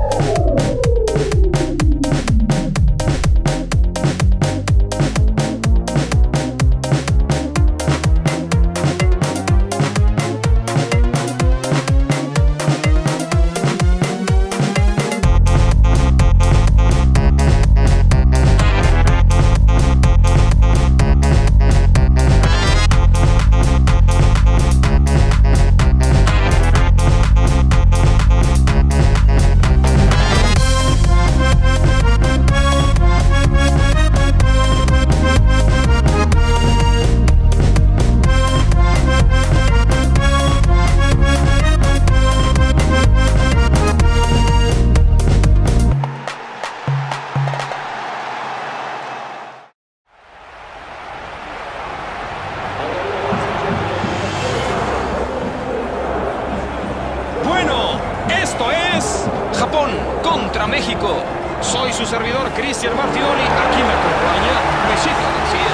Japón contra México. Soy su servidor, Cristian Martinoli. Aquí me acompaña Luisito García.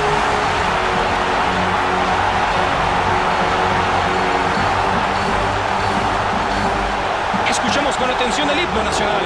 Escuchemos con atención el himno nacional.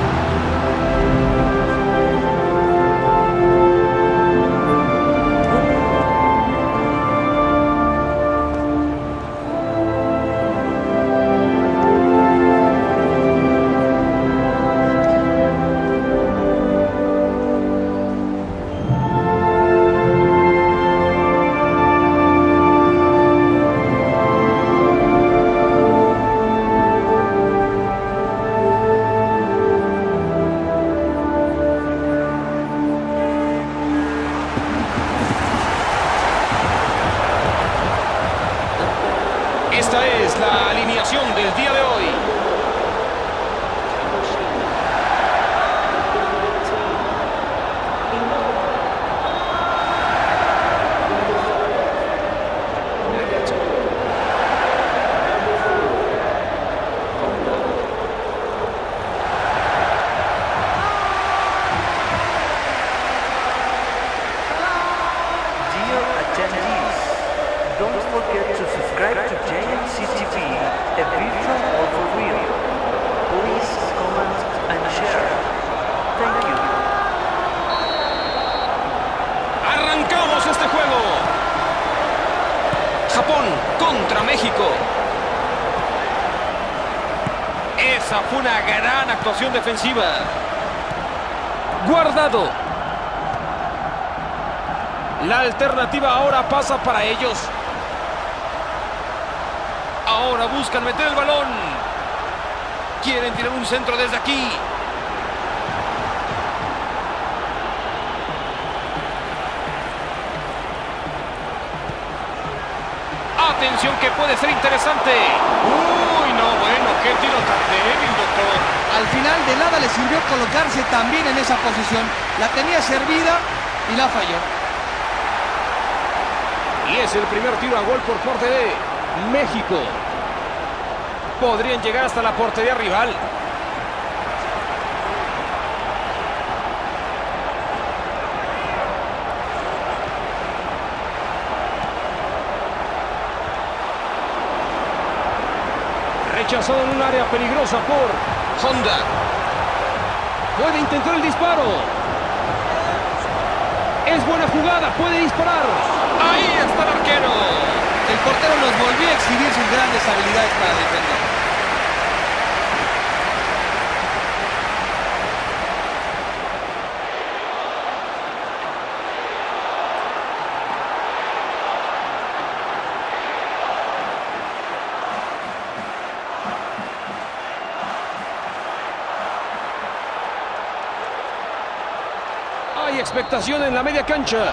Esta es la alineación del día de hoy. Dear attendees, don't forget to subscribe to JNCTV, a virtual or for real. Please comment and share. Thank you. ¡Arrancamos este juego! Japón contra México. Esa fue una gran actuación defensiva. Guardado. La alternativa ahora pasa para ellos. Ahora buscan meter el balón. Quieren tirar un centro desde aquí. Atención, que puede ser interesante. Uy, no, bueno, qué tiro tan débil, doctor. Al final de nada le sirvió colocarse también en esa posición. La tenía servida y la falló. Y es el primer tiro a gol por parte de México. Podrían llegar hasta la portería rival. Rechazado en un área peligrosa por Honda. Puede intentar el disparo. Es buena jugada, puede disparar. Ahí está el arquero. El portero nos volvió a exhibir sus grandes habilidades para defender. Hay expectación en la media cancha.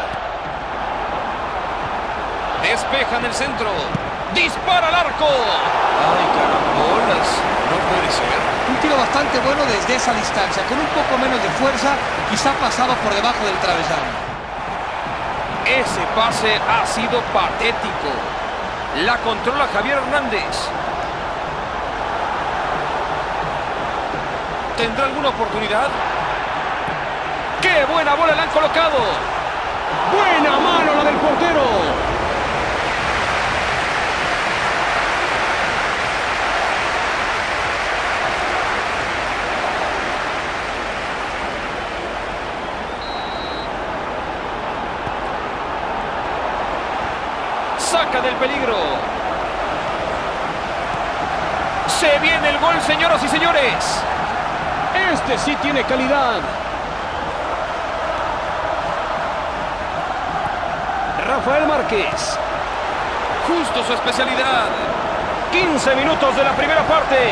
Despejan el centro. ¡Dispara al arco! ¡Ay, carambolas! No puede ser. Un tiro bastante bueno desde esa distancia. Con un poco menos de fuerza, quizá pasaba por debajo del travesaño. Ese pase ha sido patético. La controla Javier Hernández. ¿Tendrá alguna oportunidad? ¡Qué buena bola le han colocado! ¡Buena mano la del portero! saca del peligro. Se viene el gol, señoras y señores. Este sí tiene calidad. Rafael Márquez. Justo su especialidad. 15 minutos de la primera parte.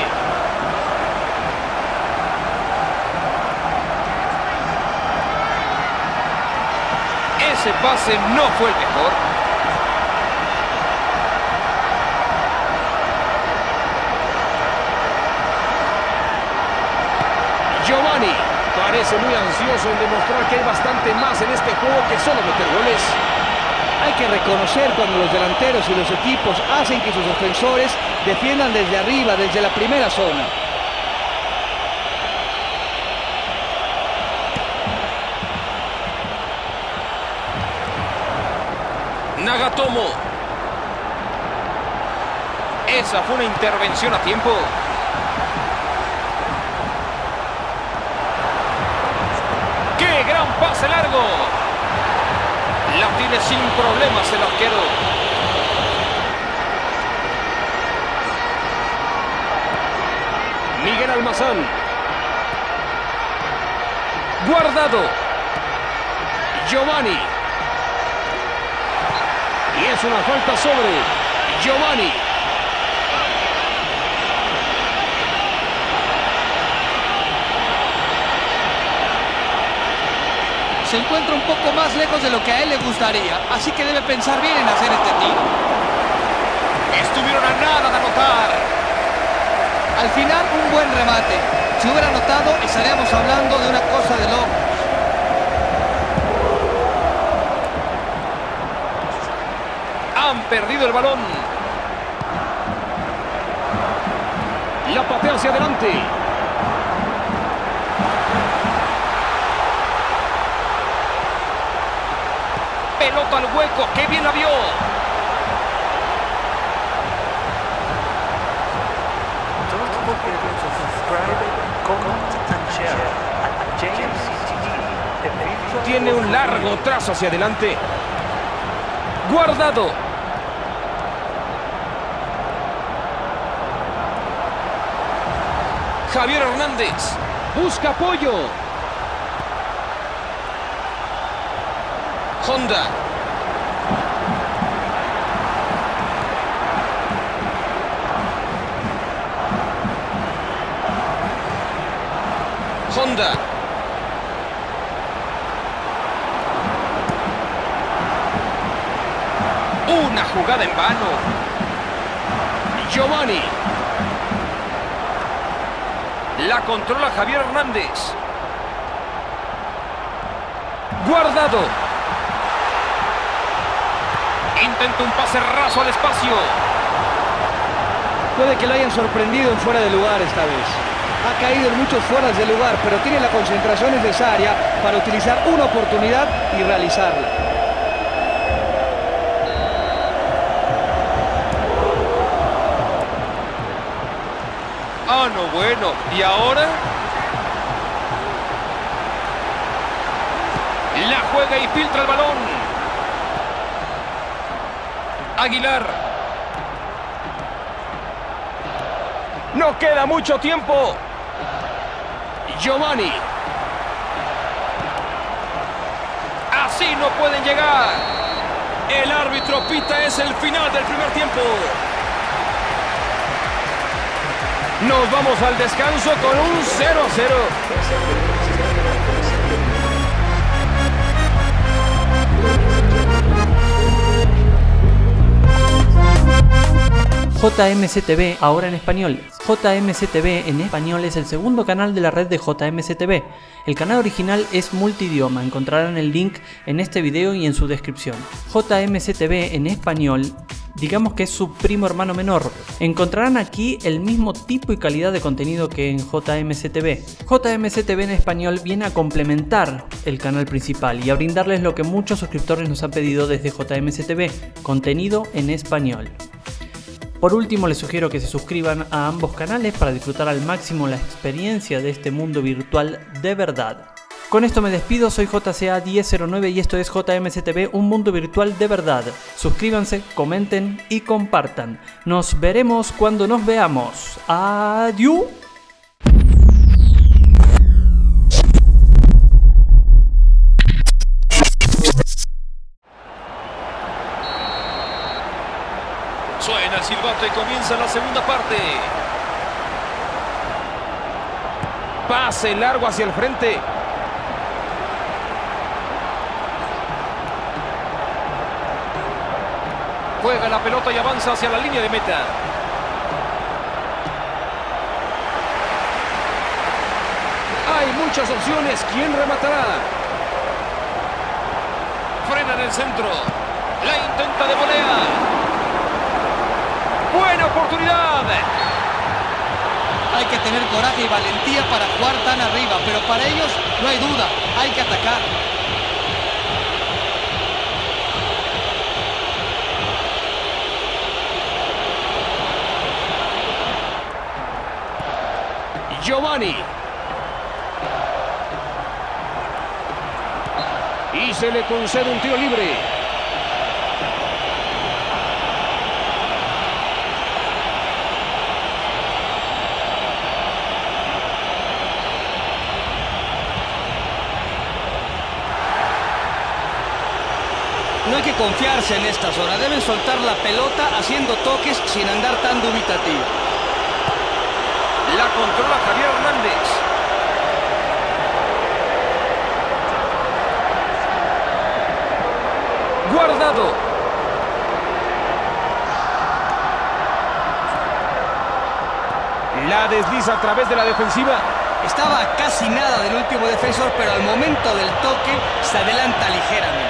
Ese pase no fue el mejor. Giovanni parece muy ansioso en demostrar que hay bastante más en este juego que solo meter goles. Hay que reconocer cuando los delanteros y los equipos hacen que sus ofensores defiendan desde arriba, desde la primera zona. Nagatomo. Esa fue una intervención a tiempo. ¡Qué gran pase largo! La tiene sin problemas el arquero. Miguel Almazán. Guardado. Giovanni. Y es una falta sobre Giovanni. Se encuentra un poco más lejos de lo que a él le gustaría, así que debe pensar bien en hacer este tiro. Estuvieron a nada de anotar. Al final, un buen remate. Si hubiera anotado, estaríamos hablando de una cosa de locos. Han perdido el balón. La patea hacia adelante. Pelota al hueco, qué bien la vio. Don't forget to subscribe, comment and share at JMCTV. Tiene un largo trazo hacia adelante. Guardado. Javier Hernández busca apoyo. Honda. Honda. Una jugada en vano. Giovanni. La controla Javier Hernández. Guardado. Intenta un pase raso al espacio. Puede que lo hayan sorprendido en fuera de lugar esta vez. Ha caído en muchos fueras de lugar, pero tiene la concentración necesaria para utilizar una oportunidad y realizarla. Ah, no, bueno. ¿Y ahora? La juega y filtra el balón. Aguilar. No queda mucho tiempo. Giovanni. Así no pueden llegar. El árbitro pita, es el final del primer tiempo. Nos vamos al descanso con un 0-0. JMCTV, ahora en español. JMCTV en español es el segundo canal de la red de JMCTV. El canal original es multidioma, encontrarán el link en este video y en su descripción. JMCTV en español, digamos que es su primo hermano menor. Encontrarán aquí el mismo tipo y calidad de contenido que en JMCTV. JMCTV en español viene a complementar el canal principal y a brindarles lo que muchos suscriptores nos han pedido desde JMCTV, contenido en español. Por último, les sugiero que se suscriban a ambos canales para disfrutar al máximo la experiencia de este mundo virtual de verdad. Con esto me despido, soy JCA1009 y esto es JMCTV, un mundo virtual de verdad. Suscríbanse, comenten y compartan. Nos veremos cuando nos veamos. Adiós. Suena el silbato y comienza la segunda parte. Pase largo hacia el frente. Juega la pelota y avanza hacia la línea de meta. Hay muchas opciones. ¿Quién rematará? Frena en el centro. La intenta de volea. ¡Buena oportunidad! Hay que tener coraje y valentía para jugar tan arriba, pero para ellos no hay duda, hay que atacar. Giovanni. Y se le concede un tiro libre. No hay que confiarse en esta zona, deben soltar la pelota haciendo toques sin andar tan dubitativo. La controla Javier Hernández. Guardado. La desliza a través de la defensiva. Estaba a casi nada del último defensor, pero al momento del toque se adelanta ligeramente.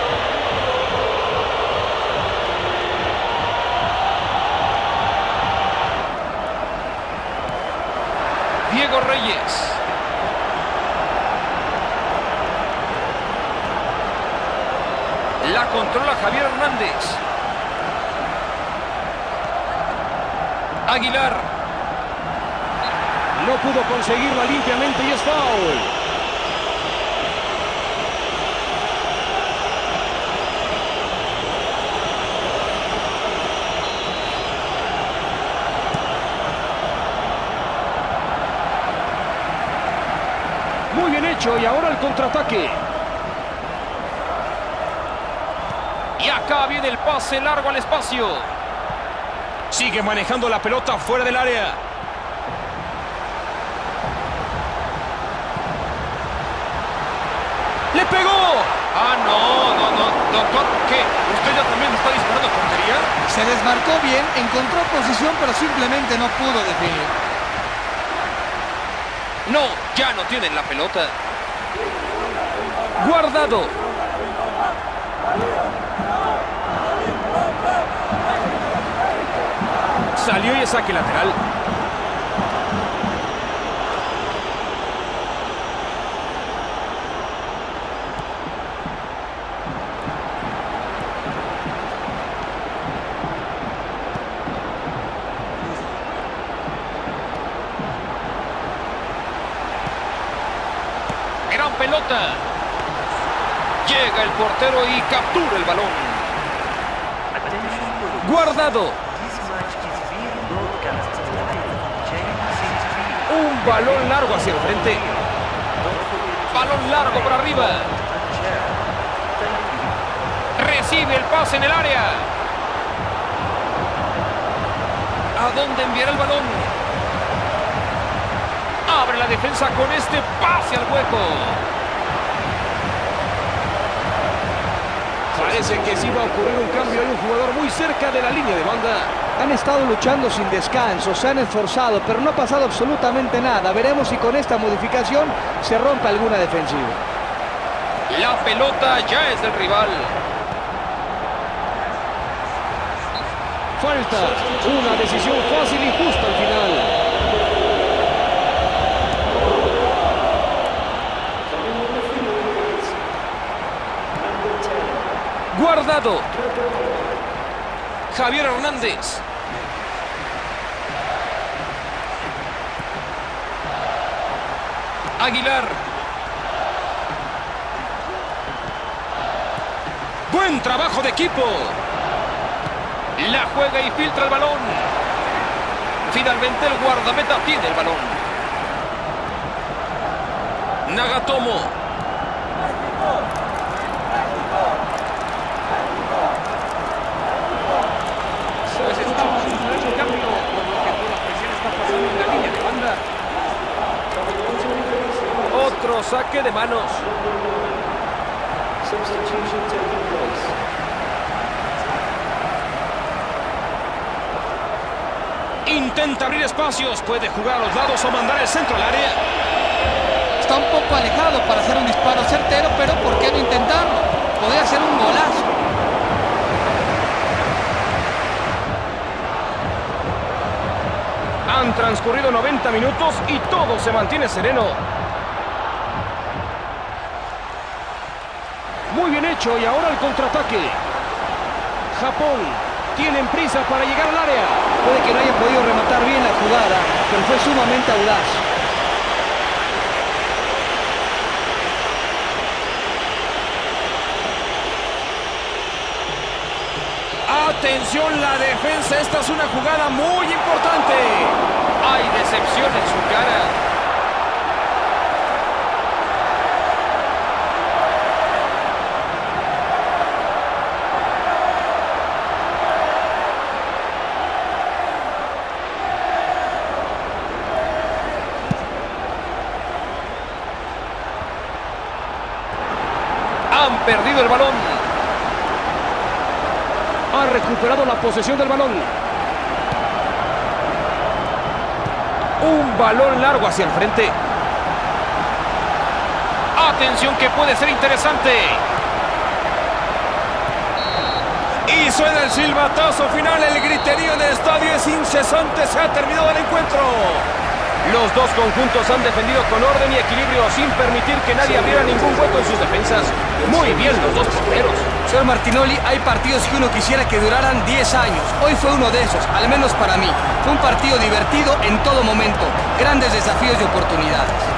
Diego Reyes. La controla Javier Hernández. Aguilar. No pudo conseguirla limpiamente y es foul. Muy bien hecho y ahora el contraataque. Y acá viene el pase largo al espacio. Sigue manejando la pelota fuera del área. ¡Le pegó! Ah, no, doctor, ¿qué? ¿Usted ya también está disparando a portería? Se desmarcó bien, encontró posición, pero simplemente no pudo definir. No, ya no tienen la pelota. Guardado. Salió y es saque lateral. Gran pelota. Llega el portero y captura el balón. Guardado. Un balón largo hacia el frente. Balón largo por arriba. Recibe el pase en el área. ¿A dónde enviará el balón? Abre la defensa con este pase al hueco. Parece que sí va a ocurrir un cambio. Hay un jugador muy cerca de la línea de banda. Han estado luchando sin descanso, se han esforzado, pero no ha pasado absolutamente nada. Veremos si con esta modificación se rompe alguna defensiva. La pelota ya es del rival. Falta. Una decisión fácil y justa al final. Guardado. Javier Hernández. Aguilar. Buen trabajo de equipo. La juega y filtra el balón. Finalmente el guardameta tiene el balón. Nagatomo. Necesitamos un cambio, por lo que toda la presión está pasando en la línea de banda. Otro saque de manos. Intenta abrir espacios. Puede jugar a los lados o mandar el centro al área. Está un poco alejado para hacer un disparo certero, pero ¿por qué no intentarlo? Podría ser un golazo. Han transcurrido 90 minutos y todo se mantiene sereno. Muy bien hecho y ahora el contraataque. Japón, tienen prisa para llegar al área. Puede que no haya podido rematar bien la jugada, pero fue sumamente audaz. Atención la defensa, esta es una jugada muy importante. Hay decepción en su cara. Han perdido el balón. Ha recuperado la posesión del balón. Un balón largo hacia el frente. Atención que puede ser interesante. Y suena el silbatazo final. El griterío en el estadio es incesante. Se ha terminado el encuentro. Los dos conjuntos han defendido con orden y equilibrio sin permitir que nadie abriera ningún hueco en sus defensas. Muy bien los dos porteros. Señor Martinoli, hay partidos que uno quisiera que duraran 10 años. Hoy fue uno de esos, al menos para mí. Fue un partido divertido en todo momento. Grandes desafíos y oportunidades.